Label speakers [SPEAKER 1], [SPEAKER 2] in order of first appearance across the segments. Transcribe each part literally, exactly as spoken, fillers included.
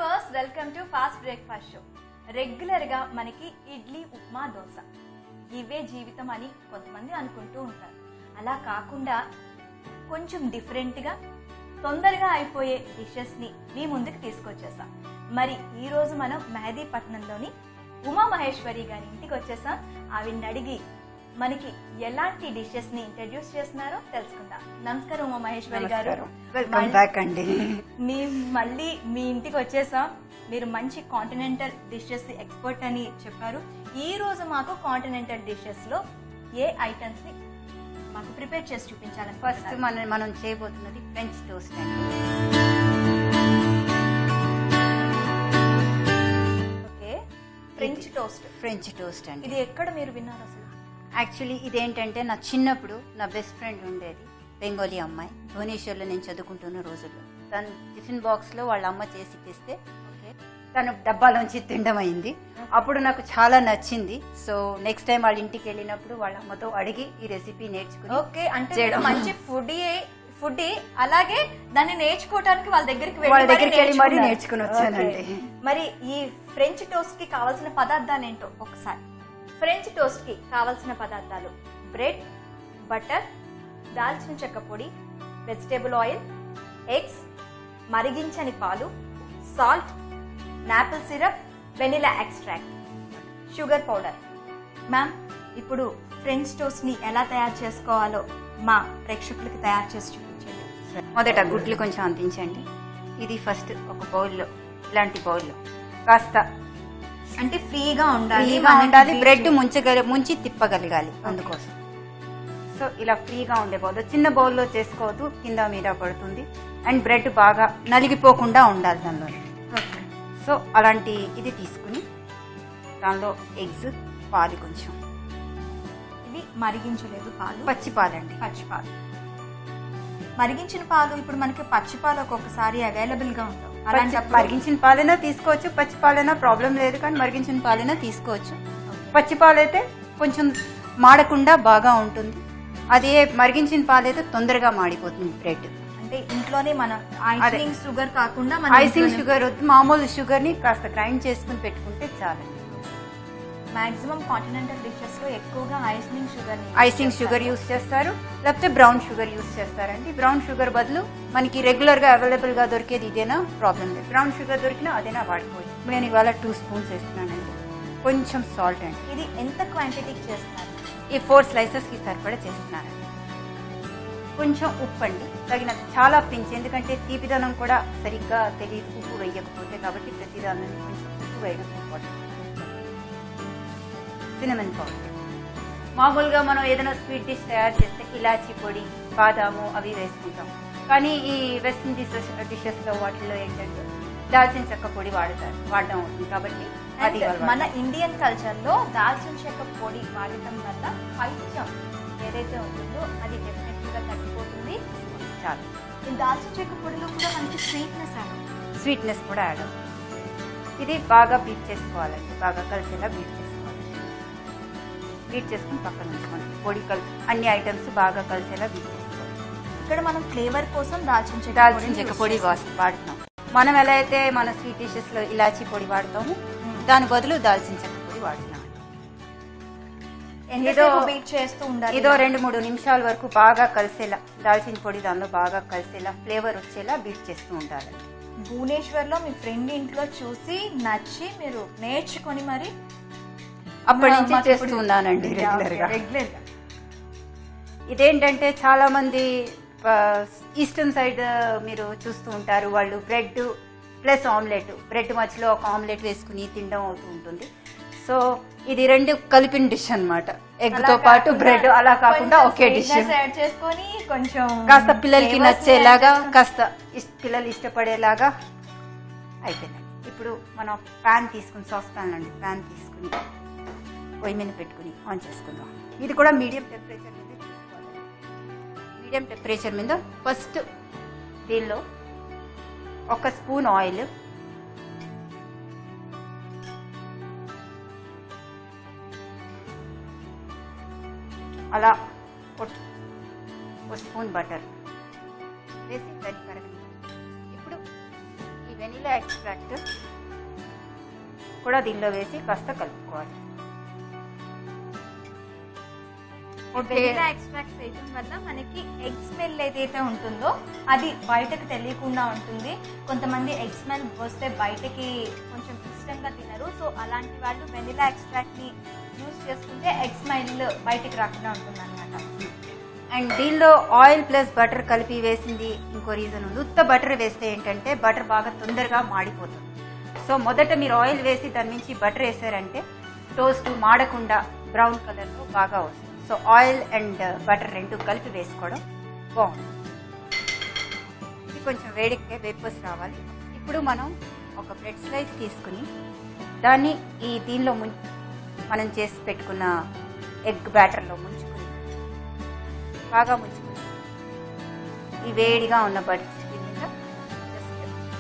[SPEAKER 1] Viewers, welcome to fast breakfast show. Regular గా మనకి ఇడ్లీ, ఉప్మా, దోశ ఇవే జీవితం అని కొంతమంది అనుకుంటూ ఉంటారు. అలా కాకుండా కొంచెం డిఫరెంట్ గా తొందరగా అయిపోయే డిషెస్ ని మీ ముందుకు తీసుకొచ్చేసాం. మరి ఈ రోజు మనం మెహదీపట్నంలోని ఉమా మహేశ్వరి గారి ఇంటికి వచ్చేసాం. ఆవిడ్ని అడిగి మనకి ఎలాంటి డిషెస్ ని ఇంట్రడ్యూస్ చేస్తున్నారో తెలుసుకుందాం. నమస్కారం ఉమా మహేశ్వరి గారు.
[SPEAKER 2] వెల్కమ్ బ్యాక్ అండి.
[SPEAKER 1] మీ మళ్ళీ మీ ఇంటికి వచ్చేసాం. మీరు మంచి కాంటినెంటల్ డిషెస్ ఎక్స్పర్ట్ అని చెప్పారు. ఈ రోజు మాకు కాంటినెంటల్ డిషెస్ లో ఏ ఐటమ్స్ ని మాకు ప్రిపేర్ చేసి చూపించాలని.
[SPEAKER 2] ఫస్ట్ మనం మనం చేయబోతున్నది ఫ్రెంచ్ టోస్ట్ అండి.
[SPEAKER 1] Okay, French toast.
[SPEAKER 2] French toast అండి.
[SPEAKER 1] ఇది ఎక్కడ మీరు విన్నారు అసలు?
[SPEAKER 2] యాక్చువల్లీ ఇదేంటంటే నా చిన్నప్పుడు నా బెస్ట్ ఫ్రెండ్ ఉండేది, బెంగాలీ అమ్మాయి, భువనేశ్వర్లో నేను చదువుకుంటున్న రోజుల్లో. తను టిఫిన్ బాక్స్లో వాళ్ళ అమ్మ చేసి తెస్తే తను డబ్బాలోంచి తినడం అయింది. అప్పుడు నాకు చాలా నచ్చింది. సో నెక్స్ట్ టైం వాళ్ళ ఇంటికి వెళ్ళినప్పుడు వాళ్ళ అమ్మతో అడిగి ఈ రెసిపీ నేర్చుకుని.
[SPEAKER 1] ఓకే, అంటే మంచి ఫుడ్ ఫుడ్ అలాగే దాన్ని నేర్చుకోవడానికి వాళ్ళ దగ్గరికి
[SPEAKER 2] వాళ్ళ దగ్గరికి వెళ్ళి మరీ నేర్చుకుని వచ్చానండి.
[SPEAKER 1] మరి ఈ ఫ్రెంచ్ టోస్ట్ కి కావాల్సిన పదార్థాలు ఏంటో ఒకసారి. ఫ్రెంచ్ టోస్ట్ కి కావాల్సిన పదార్థాలు: బ్రెడ్, బటర్, దాల్చిన చెక్క పొడి, వెజిటేబుల్ ఆయిల్, ఎగ్స్, మరిగించని పాలు, salt, maple syrup, vanilla extract, sugar powder. Ma'am, ఇప్పుడు ఫ్రెంచ్ టోస్ట్ ని ఎలా తయారు చేసుకోవాలో మా ప్రేక్షకులకి తయారు చేసి చూపించండి.
[SPEAKER 2] మొదట గుడ్లు కొంచెం అందించండి. ఇది ఫస్ట్ ఒక బౌల్లో, ఇలాంటి బౌల్లో కాస్త
[SPEAKER 1] అంటే ఫ్రీగా ఉండాలి
[SPEAKER 2] ఫ్రీగా ఉండాలి బ్రెడ్ ముంచగలి ముంచి తిప్పగలగాలి. అందుకోసం సో ఇలా ఫ్రీగా ఉండే బౌల్, చిన్న బౌల్లో చేసుకోవద్దు, కింద మీద పడుతుంది. అండ్ బ్రెడ్ బాగా నలిగిపోకుండా ఉండాలి దానిలో. సో అలాంటి ఇది తీసుకుని దానిలో ఎగ్స్, పాలు కొంచెం.
[SPEAKER 1] ఇవి మరిగించలేదు పాలు,
[SPEAKER 2] పచ్చి పాలండి.
[SPEAKER 1] పచ్చి పాలు. మరిగించిన పాలు ఇప్పుడు మనకి పచ్చి పాలు ఒక్కొక్కసారి అవైలబుల్ గా ఉంటాం.
[SPEAKER 2] మరిగించిన పాలైనా తీసుకోవచ్చు, పచ్చి పాలైనా ప్రాబ్లం లేదు, కానీ మరిగించిన పాలైనా తీసుకోవచ్చు. పచ్చి పాలైతే కొంచెం మాడకుండా బాగా ఉంటుంది. అదే మరిగించిన పాలైతే తొందరగా మాడిపోతుంది బ్రెడ్.
[SPEAKER 1] అంటే ఇంట్లోనే మనం ఐసింగ్ షుగర్ కాకుండా
[SPEAKER 2] ఐసింగ్ షుగర్ వద్దు, మామూలు షుగర్ ని కాస్త గ్రైండ్ చేసుకుని పెట్టుకుంటే చాలు.
[SPEAKER 1] మాక్సిమం కాంటినెంటల్ డిషెస్ లో ఎక్కువగా icing sugar
[SPEAKER 2] icing sugar use చేస్తారు, లేకపోతే బ్రౌన్ షుగర్ యూస్ చేస్తారండి. బ్రౌన్ షుగర్ బదులు మనకి రెగ్యులర్ గా అవైలబుల్ గా దొరికేది ఇదేనా, ప్రాబ్లం లేదు. బ్రౌన్ షుగర్ దొరికినా అదేనా వాడుకోవచ్చు. నేను ఇవాళ టూ స్పూన్స్ వేస్తున్నానండి. కొంచెం సాల్ట్ అండి.
[SPEAKER 1] ఇది ఎంత క్వాంటిటీకి చేస్తున్నారు?
[SPEAKER 2] ఈ ఫోర్ స్లైసెస్ కి సరిపడా చేస్తున్నానండి. కొంచెం ఉప్పు అండి, తగినంత, చాలా పించి, ఎందుకంటే తీపిదనం కూడా సరిగ్గా తెలియదు ఉప్పు వేయకపోతే, కాబట్టి ప్రతిదానాన్ని కొంచెం ఉప్పు వేయకపోవడం. Cinnamon powder. మామూలుగా మనం ఏదైనా స్వీట్ డిష్ తయారు చేస్తే ఇలాచీ పొడి, బాదాము అవి వేసుకుంటాం, కానీ ఈ వెస్ట్రన్ డిషెస్ డిషెస్ లో వాటిల్లో ఏంటంటే దాల్చిన చెక్క పొడి వాడతారు, వాడడం అవుతుంది. కాబట్టి అది
[SPEAKER 1] మన ఇండియన్ కల్చర్ లో దాల్చిన చెక్క పొడి వాడటం వల్ల పైత్యం ఏదైతే ఉంటుందో అది డెఫినెట్ గా తగ్గిపోతుంది.
[SPEAKER 2] చాలు.
[SPEAKER 1] ఈ దాల్చిన చెక్క పొడిలో కూడా మనకి స్వీట్నెస్ యాడ్
[SPEAKER 2] స్వీట్నెస్ కూడా యాడ్ అవుతుంది. ఇది బాగా బీట్ చేసుకోవాలండి, బాగా కలిసేలా బీట్ చేసుకోవాలి. బీట్ చేసుకుని పక్కన ఉంచుకోండి. పొడి కల్ అన్ని ఐటమ్స్ బాగా కలిసేలా బీట్ చేసుకోవాలి.
[SPEAKER 1] ఇక్కడ మనం ఫ్లేవర్ కోసం దాల్చిన చెక్క
[SPEAKER 2] దాల్చిన చెక్క పొడి వాడుతున్నాం. మనం ఎలా అయితే మన స్వీట్ డిషెస్ లో ఇలాచీ పొడి వాడతాము, దాని బదులు దాల్చిన చెక్క పొడి వాడుతున్నాం.
[SPEAKER 1] ఏదో బీట్ చేస్తూ ఉండాలి.
[SPEAKER 2] ఏదో రెండు మూడు నిమిషాల వరకు బాగా కలిసేలా, దాల్చిన పొడి దానిలో బాగా కలిసేలా, ఫ్లేవర్ వచ్చేలా బీట్ చేస్తూ ఉండాలి.
[SPEAKER 1] భువనేశ్వర్ లో మీ ఫ్రెండ్ ఇంట్లో చూసి నచ్చి మీరు నేర్చుకొని మరి
[SPEAKER 2] అప్పటి నుంచి చేస్తూ ఉన్నానండి రెగ్యులర్ గా
[SPEAKER 1] రెగ్యులర్ గా
[SPEAKER 2] ఇదేంటంటే చాలా మంది ఈస్టర్న్ సైడ్ మీరు చూస్తూ ఉంటారు, వాళ్ళు బ్రెడ్ ప్లస్ ఆమ్లెట్, బ్రెడ్ మధ్యలో ఒక ఆమ్లెట్ వేసుకుని తినడం అవుతూ ఉంటుంది. సో ఇది రెండు కలిపిన డిష్ అన్నమాట. ఎగ్ తో పాటు బ్రెడ్, అలా కాకుండా ఒకే డిష్
[SPEAKER 1] చేసుకొని కొంచెం
[SPEAKER 2] కాస్త పిల్లలకి నచ్చేలాగా, కాస్త పిల్లలు ఇష్టపడేలాగా అయిపోయిందండి. ఇప్పుడు మనం ప్యాన్ తీసుకుని, సాస్ ప్యాన్ అండి, ప్యాన్ తీసుకుని పొయ్యి మీద పెట్టుకుని ఆన్ చేసుకుందాం. ఇది కూడా మీడియం టెంపరేచర్ మీద తీసుకోవాలి. మీడియం టెంపరేచర్ మీద ఫస్ట్ దీనిలో ఒక స్పూన్ ఆయిల్, అలా ఒక స్పూన్ బటర్ వేసి దాన్ని కరగని. ఇప్పుడు ఈ వెనిలా వెనిలా ఎక్స్ట్రాక్ట్ కూడా దీనిలో వేసి కాస్త కలుపుకోవాలి.
[SPEAKER 1] వెనిలా ఎక్స్ట్రాక్ట్ వేయడం వల్ల మనకి ఎగ్ స్మెల్ ఏదైతే ఉంటుందో అది బయటకు తెలియకుండా ఉంటుంది. కొంతమంది ఎగ్ స్మెల్ వస్తే బయటకి కొంచెం ఇష్టంగా తినరు. సో అలాంటి వాళ్ళు వెనిలా ఎక్స్ట్రాక్ట్ ని యూజ్ చేసుకుంటే ఎగ్ స్మెల్ బయటకు రాకుండా ఉంటుంది అనమాట.
[SPEAKER 2] అండ్ దీనిలో ఆయిల్ ప్లస్ బటర్ కలిపి వేసింది ఇంకో రీజన్ ఉంది. ఉత్త బటర్ వేస్తే ఏంటంటే బటర్ బాగా తొందరగా మాడిపోతుంది. సో మొదట మీరు ఆయిల్ వేసి దాని నుంచి బటర్ వేసారంటే టోస్ట్ మాడకుండా బ్రౌన్ కలర్లో బాగా వస్తుంది. సో ఆయిల్ అండ్ బటర్ రెండు కలిపి వేసుకోవడం బాగుంటుంది. ఇది కొంచెం వేడెక్కే వేపర్స్ రావాలి. ఇప్పుడు మనం ఒక బ్రెడ్ స్లైస్ తీసుకుని దాన్ని ఈ దీనిలో ము మనం చేసి పెట్టుకున్న ఎగ్ బ్యాటర్లో ముంచుకుని బాగా ముంచుకుని ఈ వేడిగా ఉన్న బడ్స్ మీద జస్ట్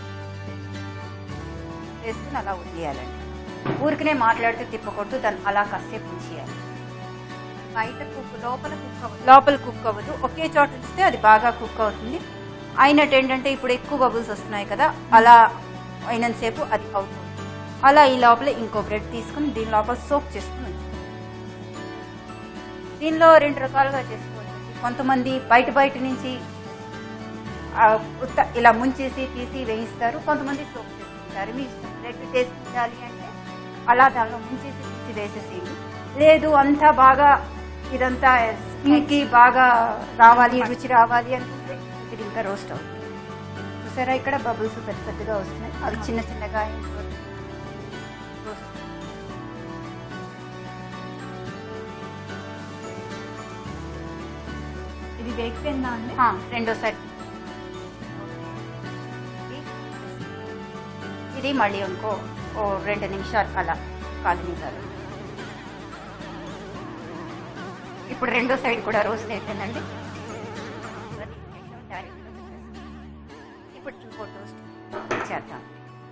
[SPEAKER 2] వేసుకుని అలా వదిలేయాలండి. ఊరికనే మాట్లాడుతూ తిప్పకూడదు, దాన్ని అలా కాసేపు ఉంచేయాలి.
[SPEAKER 1] బయట కుక్ లోపల కుక్ అవ్వదు,
[SPEAKER 2] లోపల కుక్ అవ్వదు. ఒకే చోట ఉంచితే అది బాగా కుక్ అవుతుంది. అయినట్టు ఏంటంటే ఇప్పుడు ఎక్కువ బబుల్స్ వస్తున్నాయి కదా, అలా అయినంతసేపు అది అవుతుంది. అలా ఈ లోపల ఇంకో బ్రెడ్ తీసుకుని దీని లోపల సోక్ చేసుకుని ఉంచుకోవాలి. దీనిలో రెండు రకాలుగా చేసుకోవచ్చు. కొంతమంది బయట బయట నుంచి ఇలా ముంచేసి తీసి వేయిస్తారు, కొంతమంది సోక్ చేసుకుంటారు. మీ బ్రెడ్ టేస్ట్ ఉండాలి అంటే అలా దానిలో ముంచేసి తీసి వేసేసేయండి. లేదు అంతా బాగా ఇదంతా స్కిన్కి బాగా రావాలి, రుచి రావాలి అనుకుంటే ఇది ఇంకా రోస్ట్ అవుతుంది. చూసారా ఇక్కడ బబుల్స్ పెద్ద పెద్దగా వస్తున్నాయి, అవి చిన్న చిన్నగా రోస్ట్.
[SPEAKER 1] ఇది వేగిపోయిందా అండి?
[SPEAKER 2] రెండో సైడ్ ఇది మళ్ళీ ఇంకో ఓ రెండు నిమిషాలు అలా కాలనివ్వాలి. ఇప్పుడు రెండో సైడ్ కూడా రోస్ట్ అయిపోయిందండి. ఇప్పుడు ఇంకో టోస్ట్ చేద్దాం.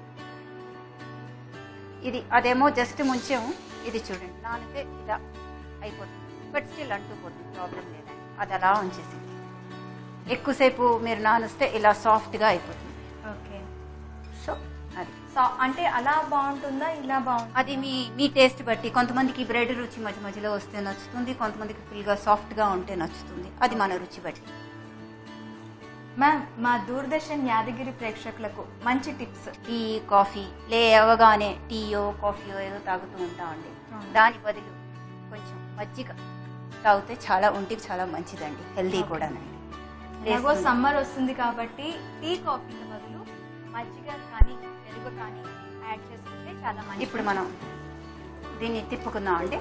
[SPEAKER 2] ఇది అదేమో జస్ట్ ముంచాము, ఇది చూడండి నానితే ఇలా అయిపోతుంది, బట్ స్టిల్ అంటుపోతుంది, ప్రాబ్లం లేదండి. అది అలా ఉంచేసింది. ఎక్కువసేపు మీరు నానిస్తే ఇలా సాఫ్ట్గా అయిపోతుంది.
[SPEAKER 1] ఓకే,
[SPEAKER 2] సో అది
[SPEAKER 1] సో అంటే అలా బాగుంటుందా ఇలా బాగుంటుంది?
[SPEAKER 2] అది మీ మీ టేస్ట్ బట్టి. కొంతమందికి బ్రెడ్ రుచి మధ్య మధ్యలో వస్తే నచ్చుతుంది, కొంతమందికి ఫుల్గా సాఫ్ట్గా ఉంటే నచ్చుతుంది. అది మన రుచి బట్టి.
[SPEAKER 1] మ్యామ్, మా దూరదర్శన్ యాదగిరి ప్రేక్షకులకు మంచి టిప్స్.
[SPEAKER 2] టీ కాఫీ లే అవగానే టీయో కాఫీయో ఏదో తాగుతూ ఉంటామండి. దాని బదులు కొంచెం మజ్జిగ తాగితే చాలా ఒంటికి చాలా మంచిదండి, హెల్దీ కూడానండి.
[SPEAKER 1] ఎలాగో సమ్మర్ వస్తుంది కాబట్టి టీ కాఫీల బదులు మజ్జిగ కానీ పెరుగు కానీ యాడ్ చేసుకుంటే చాలా మంచిది.
[SPEAKER 2] ఇప్పుడు మనం దీన్ని తిప్పుకుందాం అండి.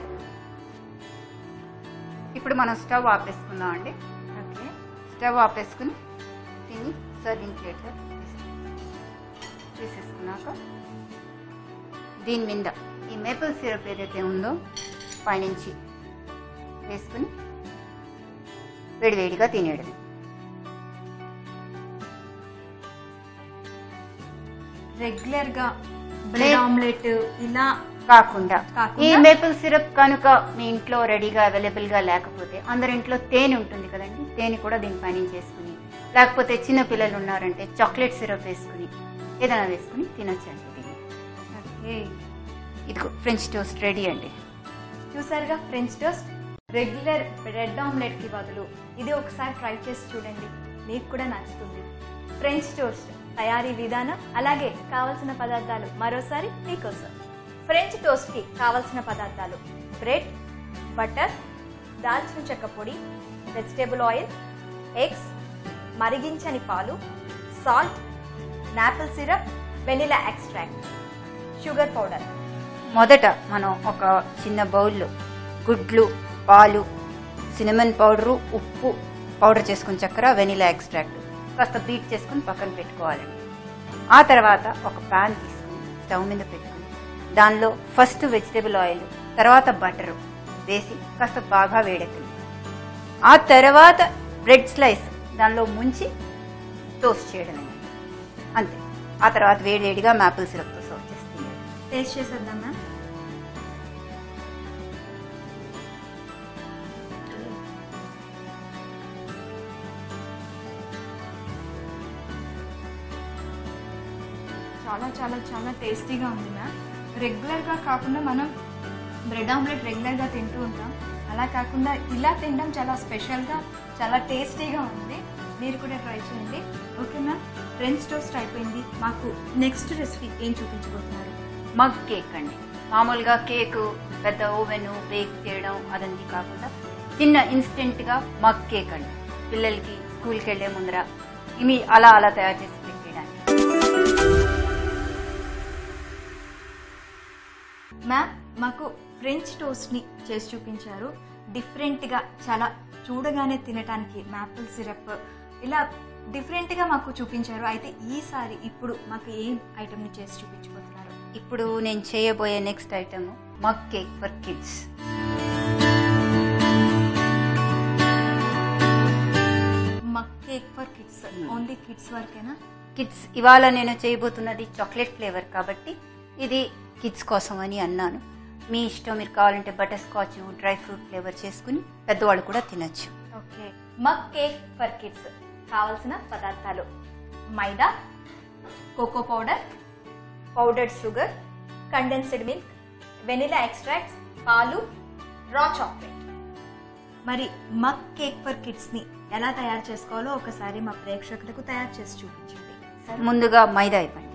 [SPEAKER 2] ఇప్పుడు మనం స్టవ్ ఆపేసుకుందాం అండి.
[SPEAKER 1] ఓకే,
[SPEAKER 2] స్టవ్ ఆపేసుకుని దీన్ని సర్వింగ్ ప్లేట్లో తీసేసుకున్నాక దీని మీద ఈ మేపుల్ సిరప్ ఏదైతే ఉందో పైనుంచి వేసుకుని వేడివేడిగా తినేయడం.
[SPEAKER 1] రెగ్యులర్ గా బ్రెడ్ ఆమ్లెట్ ఇలా
[SPEAKER 2] కాకుండా
[SPEAKER 1] కాకుండా
[SPEAKER 2] ఈ మేపుల్ సిరప్ కనుక మీ ఇంట్లో రెడీగా అవైలబుల్ గా లేకపోతే అందరి ఇంట్లో తేనె ఉంటుంది కదండి, తేనె కూడా దీనిపైన చేసుకుని, లేకపోతే చిన్న పిల్లలు ఉన్నారంటే చాక్లెట్ సిరప్ వేసుకుని ఏదైనా వేసుకుని తినొచ్చండి.
[SPEAKER 1] ఓకే,
[SPEAKER 2] ఇదిగో ఫ్రెంచ్ టోస్ట్ రెడీ అండి.
[SPEAKER 1] చూసారుగా French toast. Regular bread omelette కి బదులు ఇది ఒకసారి ట్రై చేసి చూడండి, మీకు కూడా నచ్చుతుంది. ఫ్రెంచ్ టోస్ట్ తయారీ విధానం అలాగే కావలసిన పదార్థాలు మరోసారి మీకోసం. ఫ్రెంచ్ టోస్ట్ కి కావలసిన పదార్థాలు: బ్రెడ్, బటర్, దాల్చిన చెక్క పొడి, వెజిటేబుల్ ఆయిల్, ఎగ్స్, మరిగించని పాలు, salt, maple syrup, vanilla extract, sugar powder.
[SPEAKER 2] మొదట మనం ఒక చిన్న బౌల్లో గుడ్లు, పాలు, సినమన్ పౌడరు, ఉప్పు, పౌడర్ చేసుకుని చక్కెర, వెనిలా ఎక్స్ట్రాక్ట్ కాస్త బీట్ చేసుకుని పక్కన పెట్టుకోవాలండి. ఆ తర్వాత ఒక ప్యాన్ తీసుకుని స్టవ్ మీద పెట్టుకుని దానిలో ఫస్ట్ వెజిటేబుల్ ఆయిల్, తర్వాత బటరు వేసి కాస్త బాగా వేడెక్కింది. ఆ తర్వాత బ్రెడ్ స్లైస్ దానిలో ముంచి టోస్ట్ చేయడం అంతే. ఆ తర్వాత వేడివేడిగా మాపిల్ సిరప్తో సర్వ్ చేస్తుంది.
[SPEAKER 1] టేస్ట్ చేసేద్దాం మ్యామ్. చాలా చాలా చాలా టేస్టీగా ఉంది మ్యామ్. రెగ్యులర్గా కాకుండా మనం బ్రెడ్ ఆమ్లెట్ రెగ్యులర్గా తింటూ ఉంటాం, అలా కాకుండా ఇలా తినడం చాలా స్పెషల్గా చాలా టేస్టీగా ఉంది. మీరు కూడా ట్రై చేయండి. ఓకే మ్యామ్, ఫ్రెంచ్ టోస్ట్ అయిపోయింది. మాకు నెక్స్ట్ రెసిపీ ఏం చూపించబోతున్నారు?
[SPEAKER 2] మగ్ కేక్ అండి. మామూలుగా కేక్ పెద్ద ఓవెన్ బేక్ చేయడం అదంతా కాకుండా చిన్న ఇన్స్టెంట్గా మగ్ కేక్ అండి. పిల్లలకి స్కూల్కి వెళ్ళే ముందర ఇవి అలా అలా తయారు చేసి పెట్టేయడానికి.
[SPEAKER 1] మ్యామ్, మాకు ఫ్రెంచ్ టోస్ట్ని చేసి చూపించారు. డిఫరెంట్గా చాలా చూడగానే తినటానికి మ్యాపుల్ సిరప్ ఇలా డిఫరెంట్గా మాకు చూపించారు. అయితే ఈసారి ఇప్పుడు మాకు ఏం ఐటమ్ని చేసి చూపించబోతున్నారు?
[SPEAKER 2] ఇప్పుడు నేను చేయబోయే next item mug cake for kids.
[SPEAKER 1] Mug cake for kids, only kids వరకేనా?
[SPEAKER 2] కిడ్స్. ఇవాళ నేను చేయబోతున్నది చాక్లెట్ ఫ్లేవర్ కాబట్టి ఇది కిడ్స్ కోసం అని అన్నాను. మీ ఇష్టం, మీరు కావాలంటే butterscotch dry fruit flavour చేసుకుని పెద్దవాళ్ళు కూడా తినచ్చు.
[SPEAKER 1] Okay, mug cake for kids కావాల్సిన పదార్థాలు: maida, cocoa powder, powdered sugar, condensed milk, vanilla extracts, పాలు, రా చాక్లెట్. మరి మగ్ కేక్ ఫర్ కిడ్స్ని ఎలా తయారు చేసుకోవాలో ఒకసారి మా ప్రేక్షకులకు తయారు చేసి చూపించండి.
[SPEAKER 2] ముందుగా మైదా ఇవ్వండి.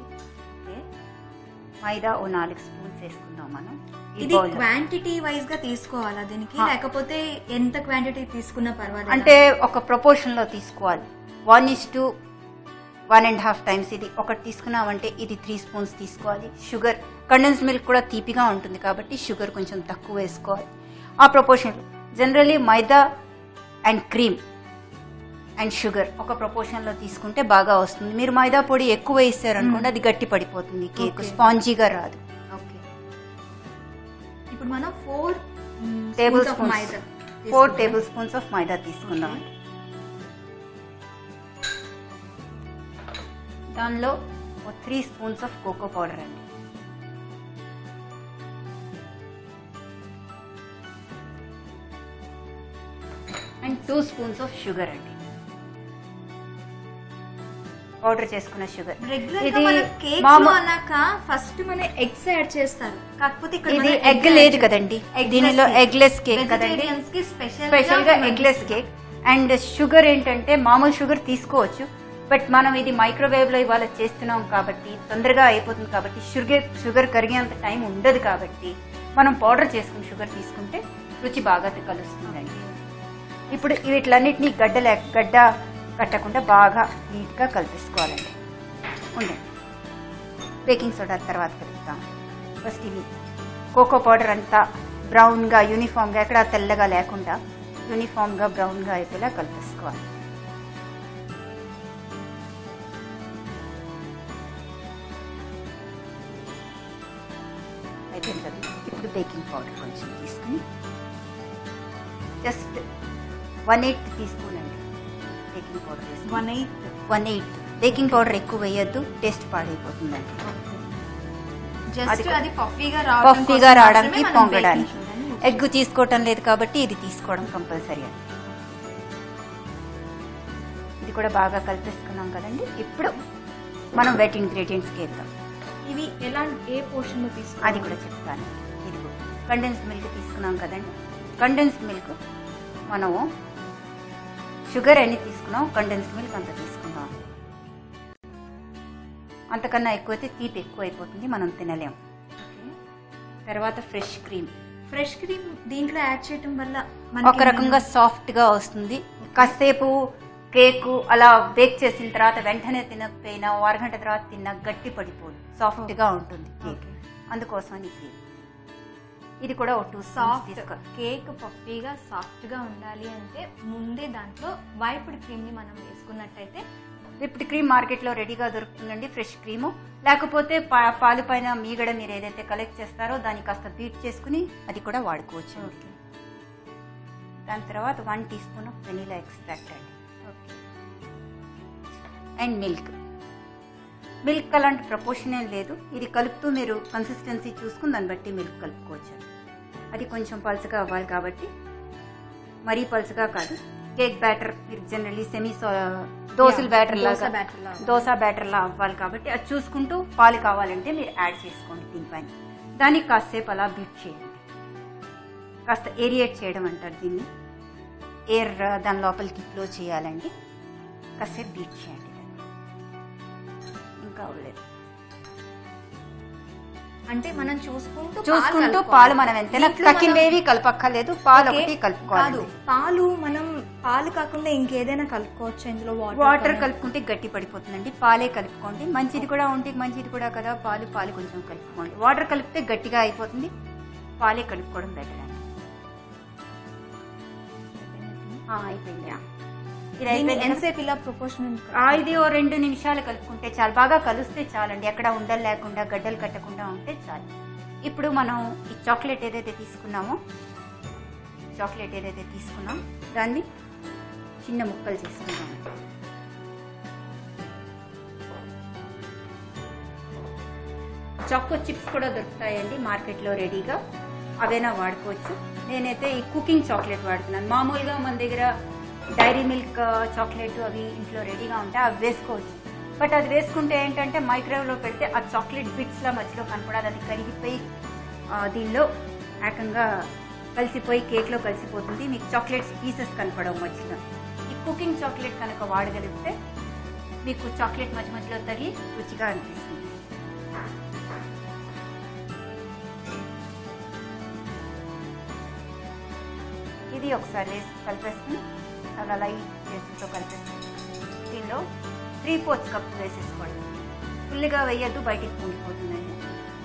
[SPEAKER 2] మైదా ఓ నాలుగు స్పూన్స్ వేసుకుందాం మనం.
[SPEAKER 1] ఇది క్వాంటిటీ వైజ్ గా తీసుకోవాలా దీనికి, లేకపోతే ఎంత క్వాంటిటీ తీసుకున్నా పర్వాలేదు?
[SPEAKER 2] అంటే ఒక ప్రపోర్షన్ లో తీసుకోవాలి. One is two one and half times. ఇది ఒకటి తీసుకున్నామంటే ఇది త్రీ స్పూన్స్ తీసుకోవాలి. షుగర్, కండెన్స్ మిల్క్ కూడా తీపిగా ఉంటుంది కాబట్టి షుగర్ కొంచెం తక్కువ వేసుకోవాలి. ఆ proportion generally maida and cream and sugar ఒక ప్రపోర్షన్ లో తీసుకుంటే బాగా వస్తుంది. మీరు మైదా పొడి ఎక్కువ వేస్తారు అనుకోండి, అది గట్టి పడిపోతుంది, కేక్ స్పాంజీగా రాదు.
[SPEAKER 1] ఓకే, ఇప్పుడు మనం four
[SPEAKER 2] tablespoons four tablespoons of maida తీసుకుందాం. దానిలో three spoons of cocoa powder అండి. And two spoons of sugar అండి, పౌడర్ చేసుకున్న షుగర్.
[SPEAKER 1] ఫస్ట్ మన ఎగ్స్ యాడ్ చేస్తారు, కాకపోతే
[SPEAKER 2] ఇది ఎగ్ లేదు కదండి, దీనిలో ఎగ్లెస్ కేక్ కదండి, స్పెషల్ గా ఎగ్లెస్ కేక్. అండ్ షుగర్ ఏంటంటే మామూలు షుగర్ తీసుకోవచ్చు, బట్ మనం ఇది మైక్రోవేవ్ లో ఇవాళ చేస్తున్నాం కాబట్టి తొందరగా అయిపోతుంది కాబట్టి షుగర్ షుగర్ కరిగేంత టైం ఉండదు కాబట్టి మనం పౌడర్ చేసుకుని షుగర్ తీసుకుంటే రుచి బాగా కలుస్తుందండి. ఇప్పుడు వీటిలన్నిటినీ గడ్డ లేక గడ్డ కట్టకుండా బాగా నీట్గా కలిపేసుకోవాలండి. ఉండండి, బేకింగ్ సోడా తర్వాత కలుపుతాం. ఫస్ట్ ఇవి కోకో పౌడర్ అంతా బ్రౌన్గా యూనిఫామ్గా ఎక్కడ తెల్లగా లేకుండా యూనిఫామ్గా బ్రౌన్గా అయిపోయేలా కలిపేసుకోవాలి. అయిపోయింది కదా. ఇప్పుడు బేకింగ్ పౌడర్ కొంచెం తీసుకుని just one eighth teaspoon అండి బేకింగ్ పౌడర్ వేసి.
[SPEAKER 1] One eighth
[SPEAKER 2] one eighth baking powder ఎక్కువ వేయద్దు, టేస్ట్ పాడైపోతుందండి.
[SPEAKER 1] అది పఫీగా
[SPEAKER 2] రావడానికి పొంగడానికి. ఎగ్ తీసుకోవటం లేదు కాబట్టి ఇది తీసుకోవడం కంపల్సరీ అండి. ఇది కూడా బాగా కలిపేసుకున్నాం కదండి. ఇప్పుడు మనం వెట్ ఇంగ్రీడియంట్స్కి వేద్దాం.
[SPEAKER 1] ఇవి ఎలా ఏ పోర్షన్లో తీసుకున్నాం
[SPEAKER 2] అది కూడా చెప్తాను. ఇది కండెన్స్డ్ మిల్క్ తీసుకున్నాం కదండి. కండెన్స్డ్ మిల్క్ మనము షుగర్ ఎన్ని తీసుకున్నాం, కండెన్స్డ్ మిల్క్ అంత తీసుకున్నాం. అంతకన్నా ఎక్కువైతే తీపి ఎక్కువ అయిపోతుంది, మనం తినలేము. తర్వాత ఫ్రెష్ క్రీమ్.
[SPEAKER 1] ఫ్రెష్ క్రీమ్ దీంట్లో యాడ్ చేయడం వల్ల
[SPEAKER 2] ఒక రకంగా సాఫ్ట్గా వస్తుంది. కాసేపు కేకు అలా బేక్ చేసిన తర్వాత వెంటనే తినకపోయినా అరగంట తర్వాత తిన్నా గట్టి పడిపోదు, సాఫ్ట్గా ఉంటుంది కేక్. అందుకోసం ఈ క్రీమ్. ఇది కూడా ఒక టూ
[SPEAKER 1] సాఫ్ట్ కేక్ పఫీగా సాఫ్ట్గా ఉండాలి అంటే ముందే దాంట్లో వైప్డ్ క్రీమ్ని మనం వేసుకున్నట్టయితే.
[SPEAKER 2] విప్డ్ క్రీమ్ మార్కెట్లో రెడీగా దొరుకుతుందండి, ఫ్రెష్ క్రీము. లేకపోతే పాలు పైన మీగడ మీరు ఏదైతే కలెక్ట్ చేస్తారో దాన్ని కాస్త బీట్ చేసుకుని అది కూడా వాడుకోవచ్చు. దాని తర్వాత one teaspoon of vanilla extract అండి. And milk. మిల్క్ అలాంటి ప్రపోర్షన్ ఏం లేదు, ఇది కలుపుతూ మీరు కన్సిస్టెన్సీ చూసుకుని దాన్ని బట్టి మిల్క్ కలుపుకోవచ్చు. అది కొంచెం పలుచగా అవ్వాలి కాబట్టి, మరీ పలుచగా కాదు. కేక్ బ్యాటర్ మీరు జనరల్లీ సెమీ దోశల బ్యాటర్
[SPEAKER 1] దోశ
[SPEAKER 2] లాగా
[SPEAKER 1] batter లాగా.
[SPEAKER 2] దోశ బ్యాటర్ లా అవ్వాలి కాబట్టి అది చూసుకుంటూ పాలు కావాలంటే మీరు యాడ్ చేసుకోండి దీనిపైన. దానికి కాసేపు అలా బీట్ చేయండి. కాస్త ఏరియేట్ చేయడం అంటారు దీన్ని. ఎయిర్ దాని లోపలికి ఫ్లో చేయాలండి. కాసేపు బీట్ చేయండి. ఇంకా అవ్వలేదు.
[SPEAKER 1] అంటే మనం చూసుకుంటూ
[SPEAKER 2] చూసుకుంటూ పాలు మనం ఎంతైనా కక్కిందేవి కలపక్కర్లేదు. పాలు ఒకటి కలుపుకోవాలి.
[SPEAKER 1] పాలు మనం పాలు కాకుండా ఇంకేదైనా కలుపుకోవచ్చు ఇందులో.
[SPEAKER 2] వాటర్ కలుపుకుంటే గట్టి పడిపోతుందండి. పాలే కలుపుకోండి. మంచిది కూడా ఉంటే మంచిది కూడా కదా. పాలు పాలు కొంచెం కలుపుకోండి. వాటర్ కలిపితే గట్టిగా అయిపోతుంది. పాలే కలుపుకోవడం బెటర్ అండి. అయిపోయింది. ఇది అయిపోయింది.
[SPEAKER 1] ఎంతసేపు ఇలా ప్రపోర్షన్?
[SPEAKER 2] ఇది ఓ రెండు నిమిషాలు కలుపుకుంటే చాలు. బాగా కలిస్తే చాలండి. ఎక్కడ ఉండలు లేకుండా గడ్డలు కట్టకుండా ఉంటే చాలు. ఇప్పుడు మనం ఈ చాక్లెట్ ఏదైతే తీసుకున్నామో చాక్లెట్ ఏదైతే తీసుకున్నాం దాన్ని చిన్న ముక్కలు చేసుకున్నాం. చాకో చిప్స్ కూడా దొరుకుతాయండి మార్కెట్లో రెడీగా. అవైనా వాడుకోవచ్చు. నేనైతే ఈ కుకింగ్ చాక్లెట్ వాడుతున్నాను. మామూలుగా మన దగ్గర డైరీ మిల్క్ చాక్లెట్ అవి ఇంట్లో రెడీగా ఉంటాయి. అవి వేసుకోవచ్చు. బట్ అది వేసుకుంటే ఏంటంటే మైక్రోవేవ్లో పెడితే ఆ చాక్లెట్ బిట్స్లా మధ్యలో కనపడాలి. అది కరిగిపోయి దీనిలో ఏకంగా కలిసిపోయి కేక్లో కలిసిపోతుంది. మీకు చాక్లెట్స్ పీసెస్ కనపడవు మధ్యలో. ఈ కుకింగ్ చాక్లెట్ కనుక వాడగలిగితే మీకు చాక్లెట్ మధ్య మధ్యలో తగిలి రుచిగా అనిపిస్తుంది. ఇది ఒకసారి వేసి కలిపేసుకుని అలా లైట్ చేతితో కలిపేసుకుని దీనిలో త్రీ ఫోర్త్ కప్ వేసేసుకోండి. ఫుల్గా వేయద్దు, బయటికి పొంగిపోతుందండి.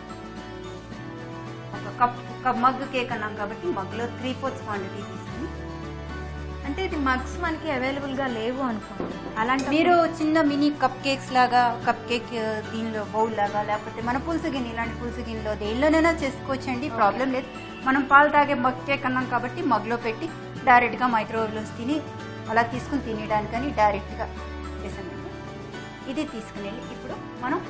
[SPEAKER 2] ఒక కప్ కప్ మగ్గు కేక్ అన్నాం కాబట్టి మగ్గులో త్రీ ఫోర్త్ క్వాంటిటీ తీసుకుని.
[SPEAKER 1] అంటే ఇది మగ్స్ మనకి అవైలబుల్గా లేవు అనుకోండి. అలాంటి
[SPEAKER 2] మీరు చిన్న మినీ కప్ కేక్స్ లాగా కప్ కేక్ దీనిలో బౌల్ లాగా లేకపోతే మన పులుసు గిన్నె ఇలాంటి పులుసు గిన్నెలో దేనిలోనైనా చేసుకోవచ్చండి. ప్రాబ్లం లేదు. మనం పాలు తాగే మగ్ కేక్ అన్నాం కాబట్టి మగ్లో పెట్టి డైరెక్ట్గా మైక్రోవేవ్లో తిని అలా తీసుకుని తినడానికని డైరెక్ట్గా చేసామండి. ఇది తీసుకునేది ఇప్పుడు మనం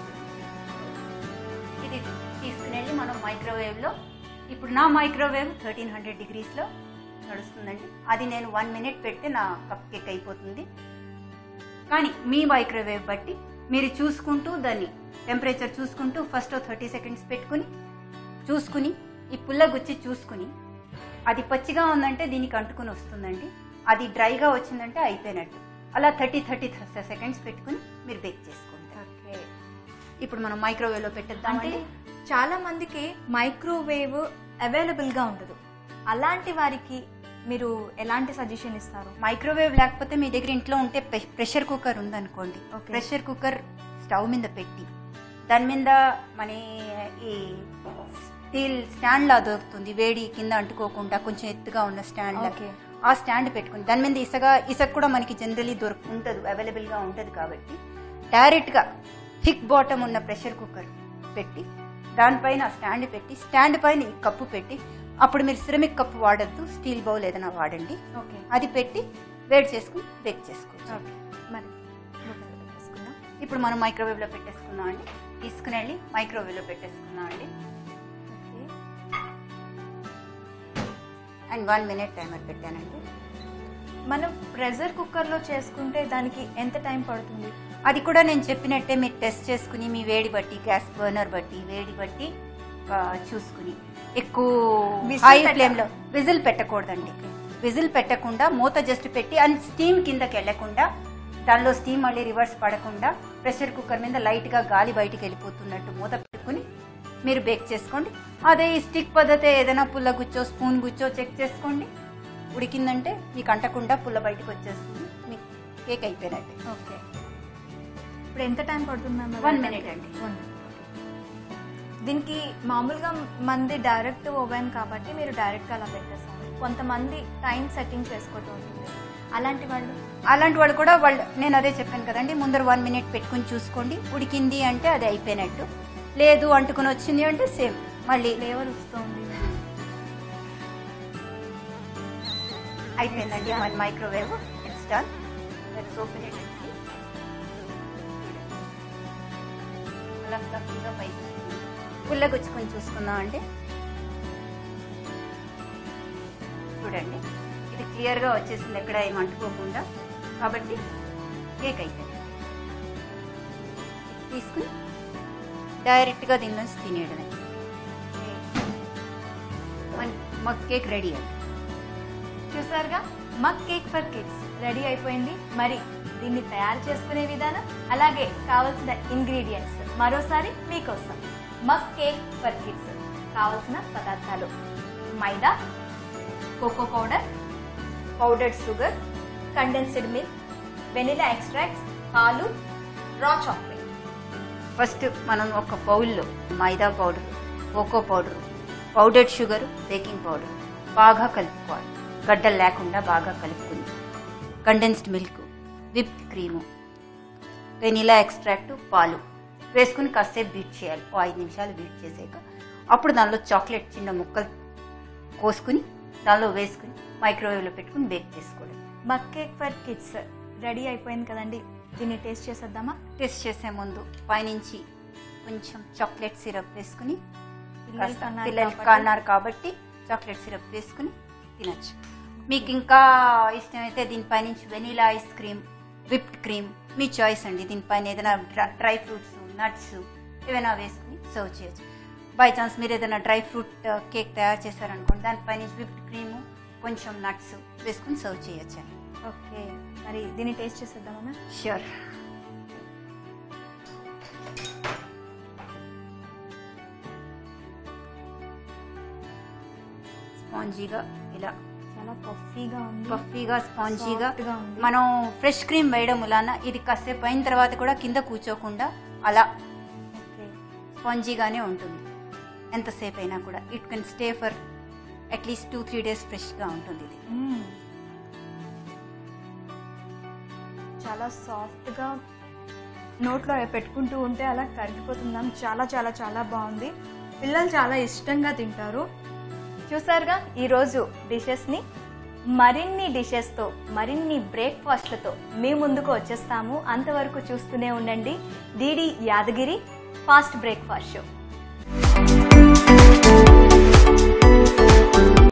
[SPEAKER 2] ఇది తీసుకునేది మనం మైక్రోవేవ్లో. ఇప్పుడు నా మైక్రోవేవ్ థర్టీన్ హండ్రెడ్ డిగ్రీస్లో నడుస్తుందండి. అది నేను వన్ మినిట్ పెడితే నా కప్ కేక్ అయిపోతుంది. కానీ మీ మైక్రోవేవ్ బట్టి మీరు చూసుకుంటూ దాన్ని టెంపరేచర్ చూసుకుంటూ ఫస్ట్ థర్టీ సెకండ్స్ పెట్టుకుని చూసుకుని ఈ పుల్ల గుచ్చి చూసుకుని అది పచ్చిగా ఉందంటే దీనికి అంటుకుని వస్తుందండి. అది డ్రైగా వచ్చిందంటే అయిపోయినట్టు. అలా థర్టీ థర్టీ సెకండ్స్ పెట్టుకుని మీరు బేక్ చేసుకోండి.
[SPEAKER 1] ఓకే.
[SPEAKER 2] ఇప్పుడు మనం మైక్రోవేవ్లో పెట్టేద్దాం.
[SPEAKER 1] అంటే చాలా మందికి మైక్రోవేవ్ అవైలబుల్గా ఉండదు. అలాంటి వారికి మీరు ఎలాంటి సజెషన్ ఇస్తారు?
[SPEAKER 2] మైక్రోవేవ్ లేకపోతే మీ దగ్గర ఇంట్లో ఉంటే ప్రెషర్ కుక్కర్ ఉందనుకోండి. ప్రెషర్ కుక్కర్ స్టవ్ మీద పెట్టి దాని మీద మన ఈ స్టీల్ స్టాండ్ లా దొరుకుతుంది. వేడి కింద అంటుకోకుండా కొంచెం ఎత్తుగా ఉన్న స్టాండ్. ఆ స్టాండ్ పెట్టుకుని దాని మీద ఇసగా ఇసగ కూడా మనకి జనరలీ దొరుకు ఉంటుంది అవైలబుల్గా ఉంటుంది కాబట్టి డైరెక్ట్గా థిక్ బాటమ్ ఉన్న ప్రెషర్ కుక్కర్ పెట్టి దానిపైన స్టాండ్ పెట్టి స్టాండ్ పైన ఈ కప్పు పెట్టి అప్పుడు మీరు సిరమిక్ కప్పు వాడద్దు, స్టీల్ బౌల్ ఏదైనా వాడండి.
[SPEAKER 1] ఓకే.
[SPEAKER 2] అది పెట్టి వేడి చేసుకుని బేక్ చేసుకోవచ్చు.
[SPEAKER 1] ఓకే. మరి పెట్టేసుకుందాం.
[SPEAKER 2] ఇప్పుడు మనం మైక్రోవేవ్లో పెట్టేసుకుందాం అండి. తీసుకుని వెళ్ళి మైక్రోవేవ్లో పెట్టేసుకుందాం అండి. అండ్ వన్ మినిట్ టైమర్ పెట్టానండి.
[SPEAKER 1] మనం ప్రెషర్ కుక్కర్లో చేసుకుంటే దానికి ఎంత టైం పడుతుంది?
[SPEAKER 2] అది కూడా నేను చెప్పినట్టే మీరు టెస్ట్ చేసుకుని మీ వేడి బట్టి గ్యాస్ బర్నర్ బట్టి వేడి బట్టి చూసుకుని ఎక్కువ హై ఫ్లేమ్లో విజిల్ పెట్టకూడదండి. విజిల్ పెట్టకుండా మూత జస్ట్ పెట్టి అండ్ స్టీమ్ కిందకి వెళ్ళకుండా దానిలో స్టీమ్ మళ్ళీ రివర్స్ పడకుండా ప్రెషర్ కుక్కర్ మీద లైట్గా గాలి బయటికి వెళ్ళిపోతున్నట్టు మూత పెట్టుకుని మీరు బేక్ చేసుకోండి. అదే ఈ స్టిక్ పద్ధతి ఏదైనా పుల్ల గుచ్చో స్పూన్ గుచ్చో చెక్ చేసుకోండి. ఉడికిందంటే మీకు అంటకుండా పుల్ల బయటకు వచ్చేస్తుంది. మీకు కేక్ అయిపోయినట్టే.
[SPEAKER 1] ఓకే. ఇప్పుడు ఎంత టైం పడుతుంది మ్యామ్?
[SPEAKER 2] వన్ మినిట్ అండి.
[SPEAKER 1] వన్ దీనికి మామూలుగా మంది డైరెక్ట్ ఓవెన్ కాబట్టి మీరు డైరెక్ట్గా అలా పెట్టేస్తారు. కొంతమంది టైం సెట్టింగ్ చేసుకోవటం ఉంటుంది. అలాంటి వాళ్ళు
[SPEAKER 2] అలాంటి వాళ్ళు కూడా వాళ్ళు నేను అదే చెప్పాను కదండి, ముందర వన్ మినిట్ పెట్టుకుని చూసుకోండి. ఉడికింది అంటే అది అయిపోయినట్టు. లేదు అంటుకుని వచ్చింది అంటే సేమ్ మళ్ళీ
[SPEAKER 1] ఫ్లేవర్ వస్తుంది.
[SPEAKER 2] అయిపోయిందండి మన microwave. It's done. Let's open it. అలా ఫ్లఫీగా పైకి పుల్లగుచ్చుకొని చూసుకుందాం అండి. చూడండి ఇది క్లియర్గా వచ్చేసింది ఎక్కడ ఏం అంటుకోకుండా. కాబట్టి కేక్ అయిపోయింది. తీసుకుని డైరెక్ట్గా దీని నుంచి తినేయడమే. మన మగ్ కేక్ రెడీ అండి.
[SPEAKER 1] చూసారుగా, mug cake for kids ready అయిపోయింది. మరి దీన్ని తయారు చేసుకునే విధానం అలాగే కావలసిన ఇంగ్రీడియంట్స్ మరోసారి మీకోసం. మగ్ కేక్ ఫర్ కిడ్స్ కావలసిన పదార్థాలు: maida, cocoa powder, powdered sugar, condensed milk, vanilla extracts, పాలు, రా చాక్లెట్.
[SPEAKER 2] ఫస్ట్ మనం ఒక బౌల్లో maida powder, cocoa powder, powdered sugar, baking powder బాగా కలుపుకోవాలి. గడ్డలు లేకుండా బాగా కలుపుకుని condensed milk, whip cream, vanilla extract, పాలు వేసుకుని కాసేపు బీట్ చేయాలి. ఓ ఐదు నిమిషాలు బీట్ చేసాక అప్పుడు దానిలో చాక్లెట్ చిన్న ముక్కలు కోసుకుని దానిలో వేసుకుని మైక్రోవేవ్లో పెట్టుకుని బేక్ చేసుకోవడం.
[SPEAKER 1] Mug cake for kids ready అయిపోయింది కదండి. దీన్ని టేస్ట్ చేసేద్దామా?
[SPEAKER 2] టేస్ట్ చేసే ముందు పైనుంచి కొంచెం చాక్లెట్ సిరప్ వేసుకుని, పిల్లలకి అన్నారు కాబట్టి చాక్లెట్ సిరప్ వేసుకుని తినచ్చు. మీకు ఇంకా ఇష్టమైతే దీనిపైనుంచి vanilla ice cream, whipped cream మీ చాయిస్ అండి. దీనిపైన ఏదైనా డ్రై ఫ్రూట్స్, నట్స్ ఏమైనా వేసుకుని సర్వ్ చేయొచ్చు. బై ఛాన్స్ మీరు ఏదైనా డ్రై ఫ్రూట్ కేక్ తయారు చేశారనుకోండి, దానిపైనుంచి విప్డ్ క్రీము, కొంచెం నట్స్ వేసుకుని సర్వ్ చేయొచ్చు అండి.
[SPEAKER 1] ఓకే, మరి దీన్ని టేస్ట్ చేసేద్దామా?
[SPEAKER 2] ష్యూర్. స్పాంజీగా ఇలా
[SPEAKER 1] చాలా పఫీగా ఉంది.
[SPEAKER 2] పఫీగా స్పాంజీగా
[SPEAKER 1] Soft గా ఉంది.
[SPEAKER 2] మనం ఫ్రెష్ క్రీమ్ వేయడం వలన ఇది కాసేపు అయిన తర్వాత కూడా కింద కూర్చోకుండా అలా
[SPEAKER 1] ఓకే,
[SPEAKER 2] స్పాంజీగానే ఉంటుంది. ఎంతసేపు అయినా కూడా it can stay for at least two three days ఫ్రెష్గా ఉంటుంది ఇది.
[SPEAKER 1] మ్మ్. చాలా సాఫ్ట్గా నోట్లో పెట్టుకుంటూ ఉంటే అలా కరిగిపోతుందాం. చాలా చాలా చాలా బాగుంది. పిల్లలు చాలా ఇష్టంగా తింటారు. చూసారుగా, ఈరోజు డిషెస్ని మరిన్ని డిషెస్తో, మరిన్ని బ్రేక్ఫాస్ట్లతో మీ ముందుకు వచ్చేస్తాము. అంతవరకు చూస్తూనే ఉండండి DD Yadagiri fast breakfast show.